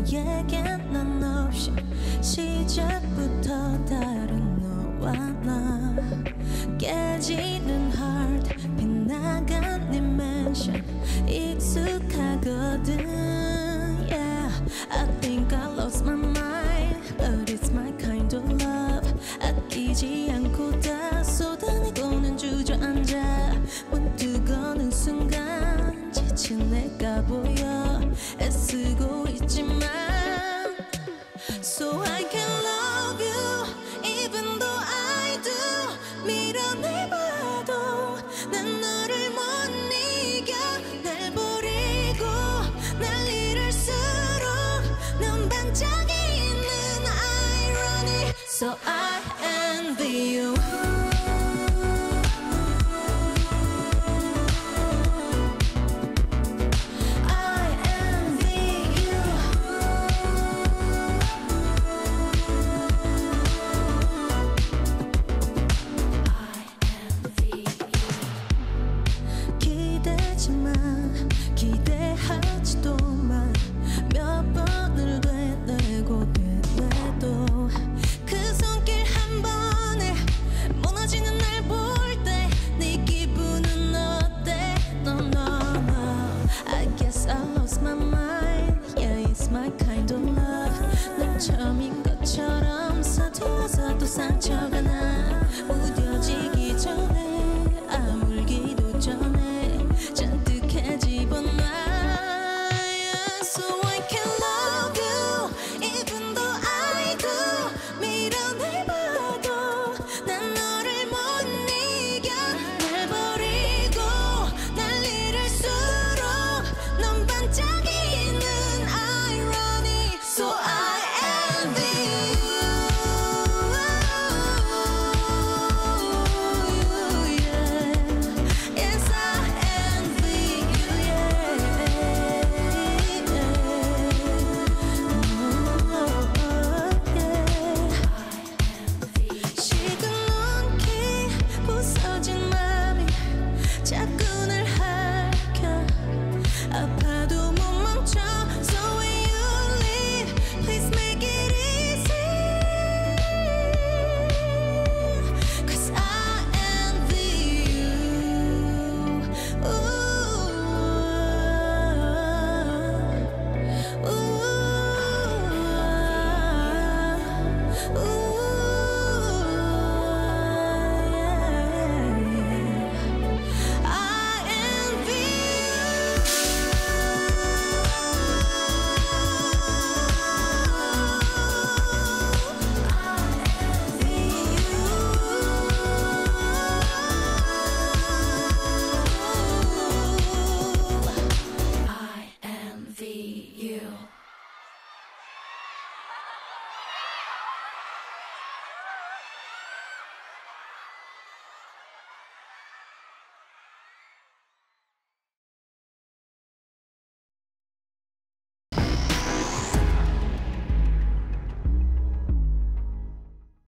너에겐 난 없이 시작부터 다른 너와 나 깨지는 heart 빗나간 네 멘션 익숙하거든 yeah I think I lost my mind but it's my kind of love 아끼지 않고 다 쏟아내고는 주저앉아 문득 어느 순간 지친 내가 보여 애쓰고 있지만 So I can love you even though I do 밀어내봐도 난 너를 못 이겨 날 버리고 날 잃을수록 넌 반짝이는 irony So I